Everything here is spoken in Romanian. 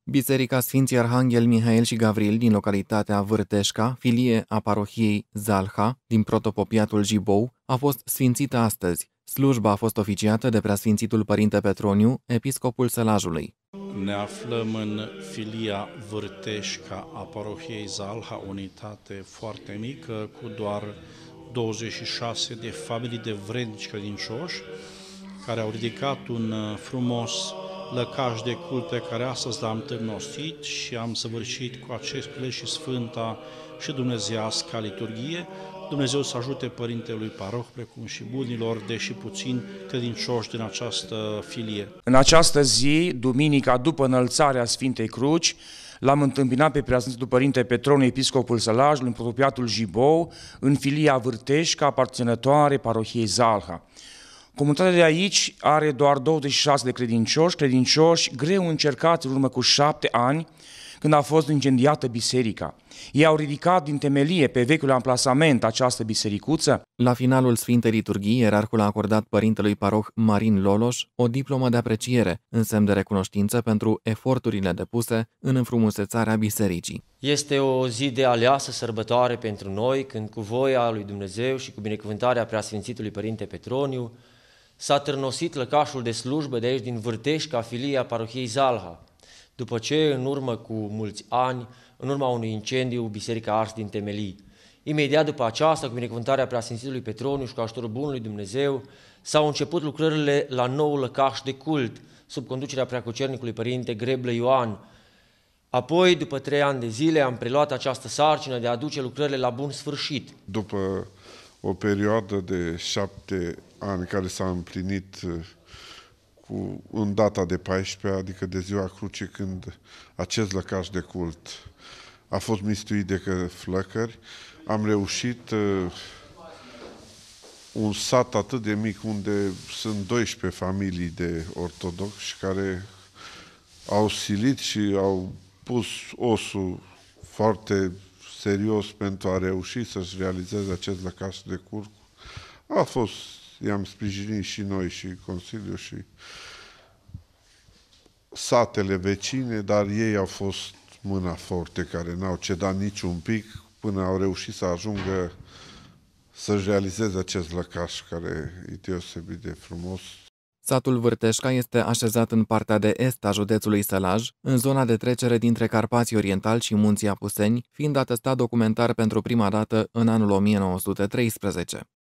Biserica Sfinții Arhanghel Mihail și Gavril din localitatea Vârteșca, filie a parohiei Zalha din protopopiatul Jibou, a fost sfințită astăzi. Slujba a fost oficiată de preasfințitul Părinte Petroniu, episcopul Sălajului. Ne aflăm în filia Vârteșca a parohiei Zalha, unitate foarte mică, cu doar 26 de familii de vrednici credincioși, care au ridicat un frumos lăcaș de cult pe care astăzi l-am târnosit și am săvârșit cu acest prilej și sfânta și dumnezeiasca liturghie. Dumnezeu să ajute Părintelui Paroh, precum și bunilor, deși puțin credincioși din această filie. În această zi, duminica după înălțarea Sfintei Cruci, l-am întâmpinat pe preasfințitul Părinte Petroniu, episcopul Sălajului, în protopiatul Jibou, în filia Vârteșca, aparținătoare parohiei Zalha. Comunitatea de aici are doar 26 de credincioși greu încercați în urmă cu 7 ani, când a fost incendiată biserica. Ei au ridicat din temelie pe vechiul amplasament această bisericuță. La finalul Sfintei Liturghii, ierarhul a acordat părintelui paroh Marin Loloș o diplomă de apreciere, în semn de recunoștință pentru eforturile depuse în înfrumusețarea bisericii. Este o zi de aleasă sărbătoare pentru noi, când cu voia lui Dumnezeu și cu binecuvântarea preasfințitului Părinte Petroniu s-a târnosit lăcașul de slujbă de aici din Vârteșca, filia parohiei Zalha, după ce, în urmă cu mulți ani, în urma unui incendiu, biserica a ars din temelii. Imediat după aceasta, cu binecuvântarea preasfințitului Petroniu și cu ajutorul bunului Dumnezeu, s-au început lucrările la nou lăcaș de cult, sub conducerea preacucernicului Părinte Greblă Ioan. Apoi, după 3 ani de zile, am preluat această sarcină de a aduce lucrările la bun sfârșit. După o perioadă de 7 ani care s-a împlinit în data de 14, adică de ziua Crucii, când acest lăcaș de cult a fost mistuit de flăcări, am reușit un sat atât de mic unde sunt 12 familii de ortodoxi care au silit și au pus osul foarte serios pentru a reuși să-și realizeze acest lăcaș de cult. I-am sprijinit și noi, și Consiliul, și satele vecine, dar ei au fost mâna forte, care n-au cedat niciun pic până au reușit să ajungă să-și realizeze acest lăcaș care e deosebit de frumos. Satul Vârteșca este așezat în partea de est a județului Sălaj, în zona de trecere dintre Carpații Orientali și Munții Apuseni, fiind atestat documentar pentru prima dată în anul 1913.